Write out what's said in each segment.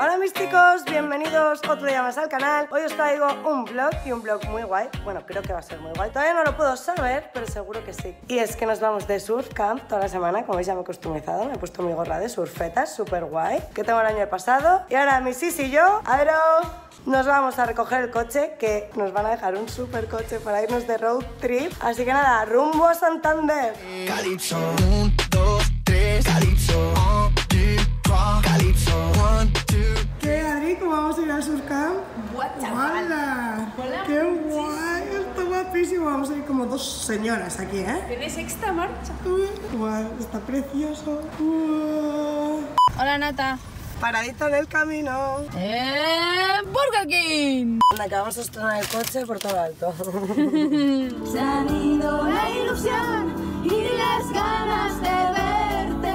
Hola mis chicos, bienvenidos otro día más al canal. Hoy os traigo un vlog y un vlog muy guay. Bueno, creo que va a ser muy guay. Todavía no lo puedo saber, pero seguro que sí. Y es que nos vamos de surf camp toda la semana. Como veis ya me he customizado, me he puesto mi gorra de surfetas, súper guay, que tengo el año pasado. Y ahora mi Sis y yo, Aero, nos vamos a recoger el coche, que nos van a dejar un super coche para irnos de road trip. Así que nada, rumbo a Santander. Calypso, 1, 2, 3, Calypso, 1, 2, 3, Calypso, 1, 2. ¿Qué, Adri? ¿Cómo vamos a ir al surf camp? ¡Hola! ¡Qué guay! Está guapísimo. Vamos a ir como dos señoras aquí, ¿eh? ¿Tiene sexta marcha? Guau, está precioso. Hola, Nata. Paradito en el camino. ¡Burger King! Anda, que vamos a estrenar el coche por todo alto. Se han ido la ilusión y las ganas de verte.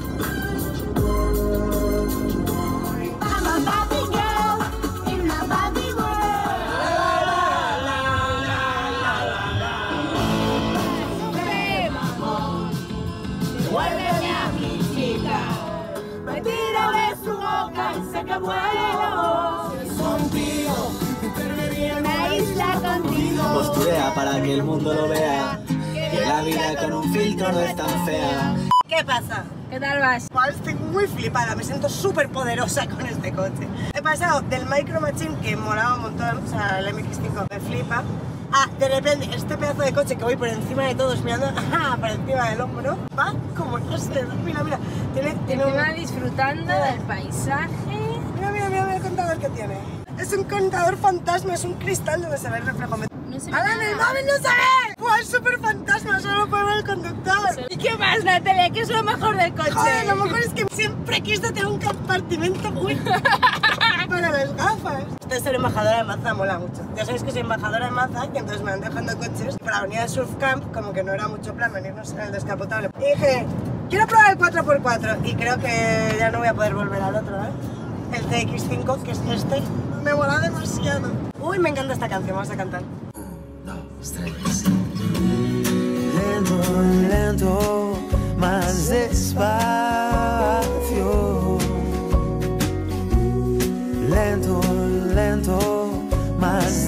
I'm a Barbie girl in a Barbie world. Ven, amor, vuélveme a mi chica. Me tiro de su boca y sé que vuelo. Contigo, perdería una isla contigo. Posturea para que el mundo lo vea, que la vida con un filtro no es tan fea. ¿Qué pasa? ¿Qué tal vas? Estoy muy flipada, me siento súper poderosa con este coche. He pasado del Micro Machine, que molaba un montón, o sea, el MX5 me flipa, a de repente este pedazo de coche que voy por encima de todos mirando por encima del hombro, va como no sé, mira, tiene Encima disfrutando del paisaje. Mira el contador que tiene. Es un contador fantasma, es un cristal donde se ve el reflejo. No se ve ¡Ahora en el nada. móvil no se ve! ¡Buah, es súper fantasma! Solo puede ver el conductor. ¿Y qué más, Natalia? ¿Qué es lo mejor del coche? Joder, lo mejor es que siempre quise tener un compartimento para las gafas. Esto de ser embajadora de Mazda mola mucho. Ya sabéis que soy embajadora de Mazda y entonces me van dejando coches. Para la avenida de Surf Camp, como que no era mucho plan venirnos en el descapotable. Y dije, quiero probar el 4x4 y creo que ya no voy a poder volver al otro, ¿eh? El CX5, que es este, me mola demasiado. Uy, me encanta esta canción, vamos a cantar. Lento, lento, más despacio. Lento, lento, más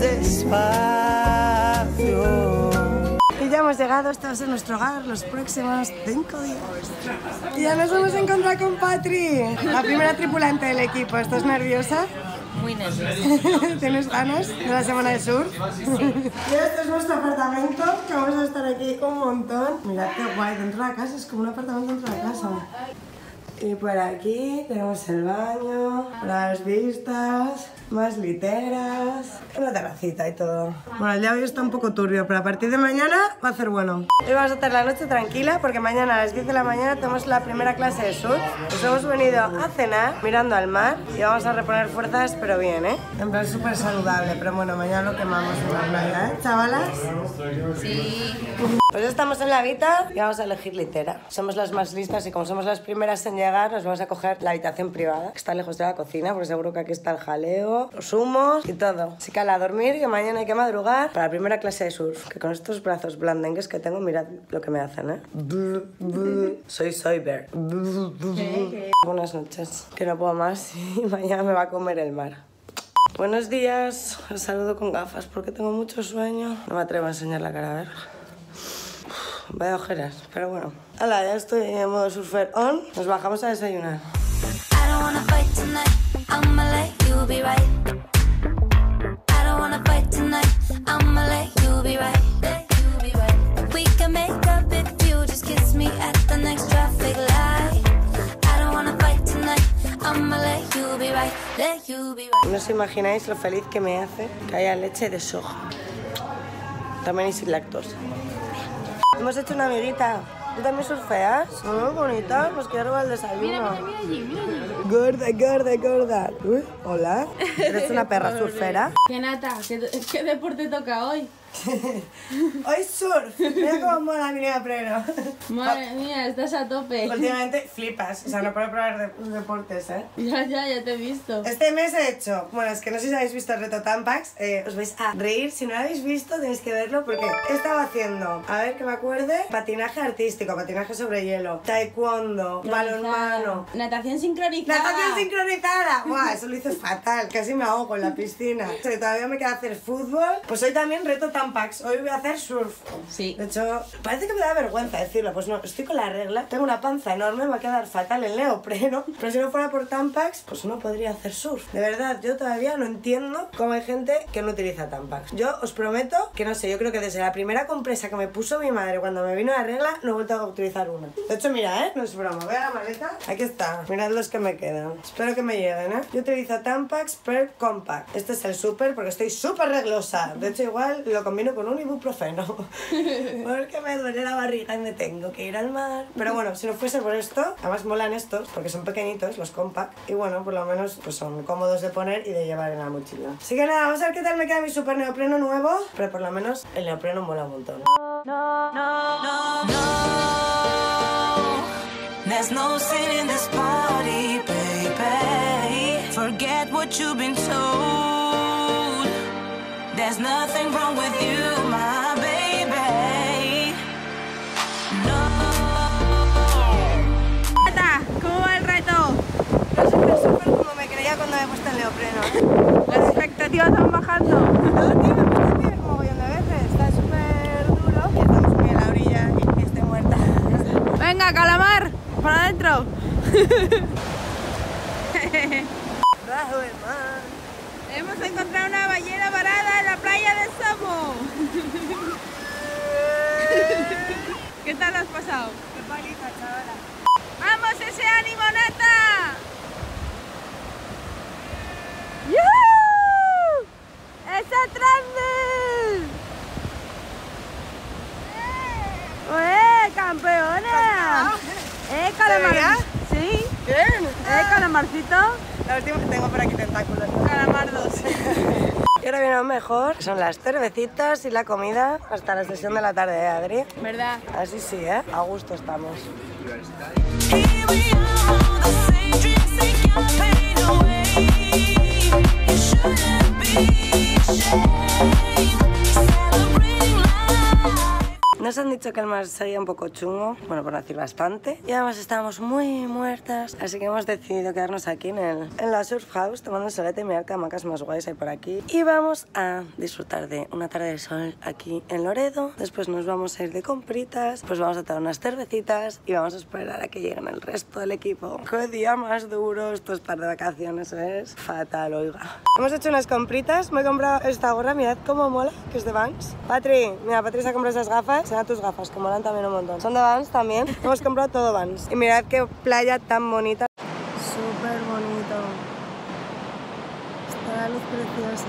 despacio. Y ya hemos llegado, este va a ser nuestro hogar los próximos 5 días. Y ya nos hemos encontrado con Patri, la primera tripulante del equipo. ¿Estás nerviosa? Muy nerviosa. ¿Tienes ganas de la semana de surf? Y este es nuestro apartamento, que vamos a estar aquí un montón. Mirad qué guay, dentro de la casa, es como un apartamento dentro de la casa. Y por aquí tenemos el baño, las vistas, más literas, una terracita y todo. Bueno, el día de hoy está un poco turbio, pero a partir de mañana va a ser bueno. Hoy vamos a tener la noche tranquila porque mañana a las 10 de la mañana tenemos la primera clase de surf. Nos hemos venido a cenar mirando al mar y vamos a reponer fuerzas, pero bien, ¿eh? En plan súper saludable, pero bueno, mañana lo quemamos en la playa, ¿eh, chavalas? Sí. Pues estamos en la Vita y vamos a elegir litera. Somos las más listas y como somos las primeras en llegar, nos vamos a coger la habitación privada, que está lejos de la cocina, porque seguro que aquí está el jaleo, los humos y todo. Así que a dormir, que mañana hay que madrugar para la primera clase de surf. Que con estos brazos blandengues que tengo, mirad lo que me hacen, ¿eh? Soy sober. Buenas noches, que no puedo más y mañana me va a comer el mar. Buenos días, os saludo con gafas porque tengo mucho sueño. No me atrevo a enseñar la cara, a ver. Vaya ojeras, pero bueno. Hala, ya estoy en modo surfer on. Nos bajamos a desayunar. I don't wanna fight tonight. I'ma let you be right. I don't wanna fight tonight. I'ma let you be right. Let you be right. We can make up if you just kiss me at the next traffic light. I don't wanna fight tonight. I'ma let you be right. Let you be right. No os imagináis lo feliz que me hace que haya leche de soja. También y sin lactosa. Hemos hecho una amiguita. ¿Tú también surfeas? Muy bonita, nos quiere robar el desayuno. Mira allí. Gorda. Uy, hola. ¿Eres una perra surfera? ¿Qué, Nata? ¿Qué deporte toca hoy? Hoy surf. Mira cómo mola mi neopreno. Madre mía, estás a tope. Últimamente flipas. O sea, no puedo probar deportes, ¿eh? Ya te he visto. Este mes he hecho, bueno, es que no sé si habéis visto el reto Tampax, os vais a reír, si no lo habéis visto tenéis que verlo porque he estado haciendo, a ver que me acuerde, patinaje artístico, patinaje sobre hielo, taekwondo, balonmano, Natación sincronizada. natación sincronizada. Buah, eso lo hice fatal, casi me ahogo en la piscina. O sea, todavía me queda hacer fútbol, pues hoy también reto Tampax, hoy voy a hacer surf. Sí. De hecho, parece que me da vergüenza decirlo, pues no, estoy con la regla, tengo una panza enorme, me va a quedar fatal el neopreno, pero si no fuera por Tampax, pues no podría hacer surf. De verdad, yo todavía no entiendo cómo hay gente que no utiliza Tampax. Yo os prometo que no sé, yo creo que desde la primera compresa que me puso mi madre cuando me vino la regla, no he vuelto a utilizar una. De hecho, mira, no es broma, voy a la maleta, aquí está, mirad los que me quedan. Espero que me lleguen, Yo utilizo Tampax Per Compact. Este es el súper porque estoy súper reglosa. De hecho, igual lo combino con un ibuprofeno. Porque me duele la barriga y me tengo que ir al mar. Pero bueno, si no fuese por esto, además molan estos porque son pequeñitos, los compact. Y bueno, por lo menos pues son cómodos de poner y de llevar en la mochila. Así que nada, vamos a ver qué tal me queda mi super neopreno nuevo. Pero por lo menos el neopreno mola un montón. There's no sin in this party, baby. Forget what you've been told. There's nothing wrong with you, my baby. No. ¿Cómo va el reto? Súper como me creía cuando me he puesto el neopreno. Las expectativas van bajando. No, tío, me parece como mogollón de veces. Está súper duro y estamos muy en la orilla y estoy muerta. Venga, calamar, para adentro. Bajo el mar. Hemos encontrado una ballena varada en la playa de Samo. ¿Qué tal has pasado? Qué paliza, chavala. ¡Vamos, ese ánimo, Nata! ¡Yuhu! ¡Esa trance! ¡Campeona! Calamar. Sí. Bien. Calamarcito. La última que tengo por aquí tentáculos. Calamardos. Y ahora viene lo mejor, son las cervecitas y la comida hasta la sesión de la tarde, Adri? ¿Verdad? Así sí, a gusto estamos. Here we are, the same dreams take your pain away. You shouldn't be ashamed. Celebrating life. Nos han dicho que el mar sería un poco chungo, bueno, por decir bastante. Y además estábamos muy muertas, así que hemos decidido quedarnos aquí en la Surf House tomando un solete y mirar qué hamacas más guays hay por aquí. Y vamos a disfrutar de una tarde de sol aquí en Loredo. Después nos vamos a ir de compritas, pues vamos a tomar unas cervecitas y vamos a esperar a que lleguen el resto del equipo. ¡Qué día más duro! Esto estar de vacaciones es fatal, oiga. Hemos hecho unas compritas, me he comprado esta gorra, mirad cómo mola, que es de Vans. Patri, mira, Patri se ha comprado esas gafas. A tus gafas, que molan también un montón. Son de Vans también. Hemos comprado todo Vans. Y mirad qué playa tan bonita. Súper bonito. Está la luz preciosa.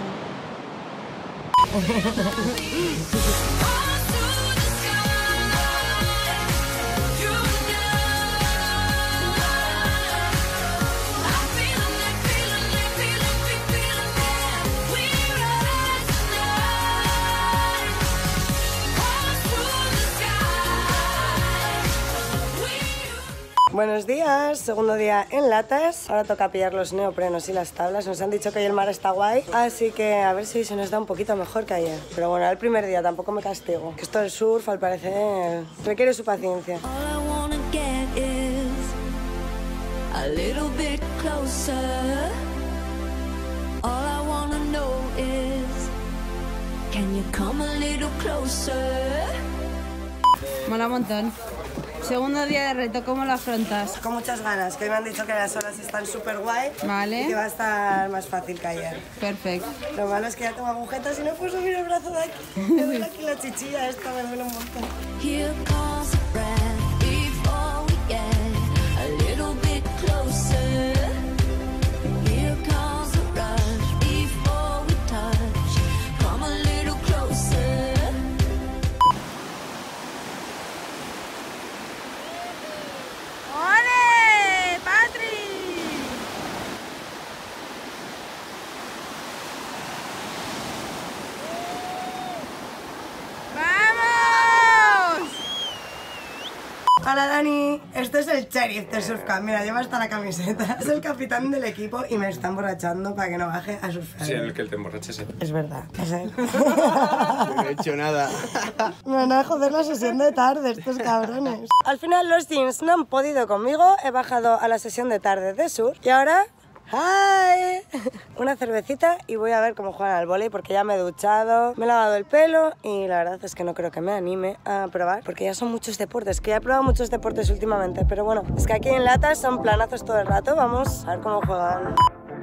Buenos días, segundo día en Latas. Ahora toca pillar los neoprenos y las tablas. Nos han dicho que hoy el mar está guay, así que a ver si se nos da un poquito mejor que ayer. Pero bueno, el primer día tampoco me castigo. Que esto del surf, al parecer, requiere su paciencia. All I wanna get is a little bit closer. All I wanna know is, can you come a little closer? Mola un montón. Segundo día de reto, ¿cómo lo afrontas? Con muchas ganas, que hoy me han dicho que las olas están súper guay. Vale. Y que va a estar más fácil que ayer. Perfecto. Lo malo es que ya tengo agujetas y no puedo subir el brazo de aquí. Me duele aquí la chichilla, esta me duele un montón. Here comes a breath before we get a little bit closer. Here comes a rush before we touch. Come a little closer. ¡Ole! ¡Patri! Hola Dani, este es el sheriff de Surfcamp, mira, lleva hasta la camiseta. Es el capitán del equipo y me está emborrachando para que no baje a surfear. Sí, en el que te emborraches. Es verdad, es él. No he hecho nada. Me van a joder la sesión de tarde, estos cabrones. Al final los jeans no han podido conmigo, he bajado a la sesión de tarde de surf y ahora... ¡Hi! Una cervecita y voy a ver cómo juegan al vóley porque ya me he duchado, me he lavado el pelo y la verdad es que no creo que me anime a probar porque ya son muchos deportes, que ya he probado muchos deportes últimamente, pero bueno, es que aquí en Latas son planazos todo el rato, vamos a ver cómo juegan.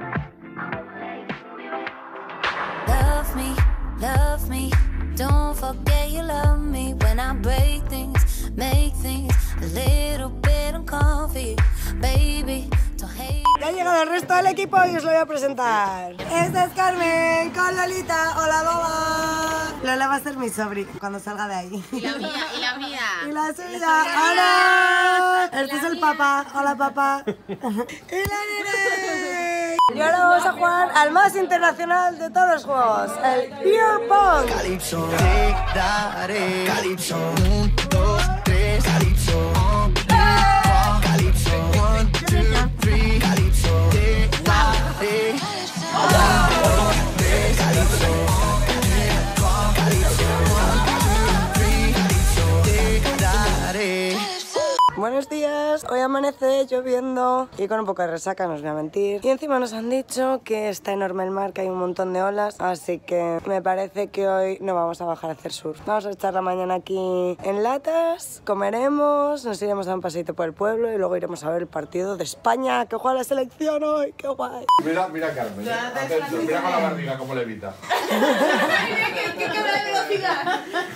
Love me, don't forget you love me when I break things, make things a little bit uncomfy, baby. Ya ha llegado el resto del equipo y os lo voy a presentar. Esta es Carmen con Lolita. Hola, Lola. Lola va a ser mi sobri cuando salga de ahí. Y la mía, y la mía. Y la suya. ¡Hola! Este es el papá. Hola, papá. Y la nene. Y ahora vamos a jugar al más internacional de todos los juegos, el Beer Pong. Calypso, te daré. Calypso, 1, 2, 3, Calypso. Calypso, 1, 2, 3, Calypso, te daré. Buenos días, hoy amanece lloviendo y con un poco de resaca, no os voy a mentir. Y encima nos han dicho que está enorme el mar, que hay un montón de olas, así que me parece que hoy no vamos a bajar a hacer surf. Vamos a echar la mañana aquí en Latas, comeremos, nos iremos a dar un paseito por el pueblo y luego iremos a ver el partido de España, que juega la selección hoy, qué guay. Mira, Carmen, atento, mira con la barriga cómo le evita. ¿Qué cámara de velocidad?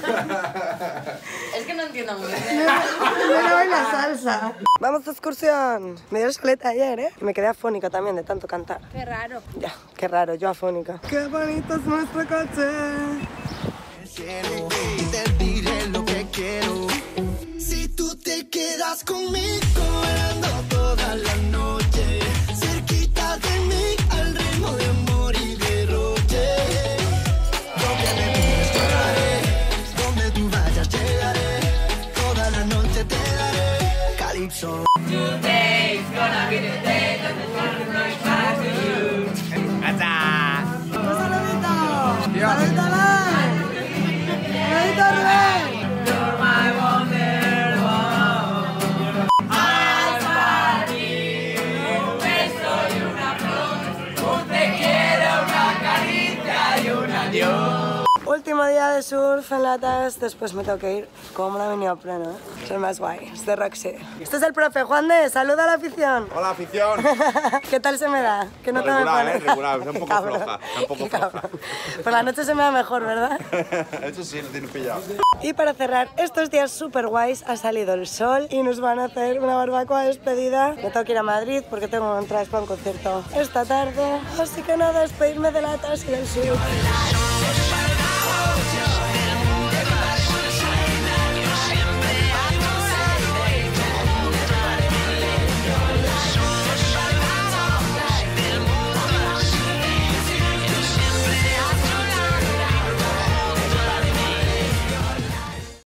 Es que no entiendo muy bien. No baila salsa. Vamos de excursión. Me dio escoleta ayer, ¿eh? Y me quedé afónica también de tanto cantar. Qué raro. Ya, qué raro, yo afónica. Qué bonito es nuestro coche. Y te diré lo que quiero. Si tú te quedas conmigo bailando toda la noche, cerquita de mí al ritmo de amor y derroche. Donde me pides te daré, donde tú vayas llegaré, toda la noche te daré. Calypso. Today's gonna be the day that the sun is right back to you. ¡Un saludito! ¡Saludito a ¡saludito a Rubén! You're my wonderwall. Haz para mí un beso y una flor, un te quiero, una caricia y un adiós. Último día de surf en Latas, después me tengo que ir. Como me ha venido a pleno, ¿eh? Soy más guay, es de Roxy. Este es el profe, Juan de, saluda a la afición. Hola, afición. ¿Qué tal se me da? ¿Qué nota Regular, me pones? regular, está un poco Cabrón. floja, está un poco Qué floja. cabrón. Por la noche se me da mejor, ¿verdad? Eso sí, lo tienes pillado. Y para cerrar estos días super guays, ha salido el sol y nos van a hacer una barbacoa de despedida. Me tengo que ir a Madrid porque tengo entradas para un concierto esta tarde. Así que nada, despedirme de Latas y del sur.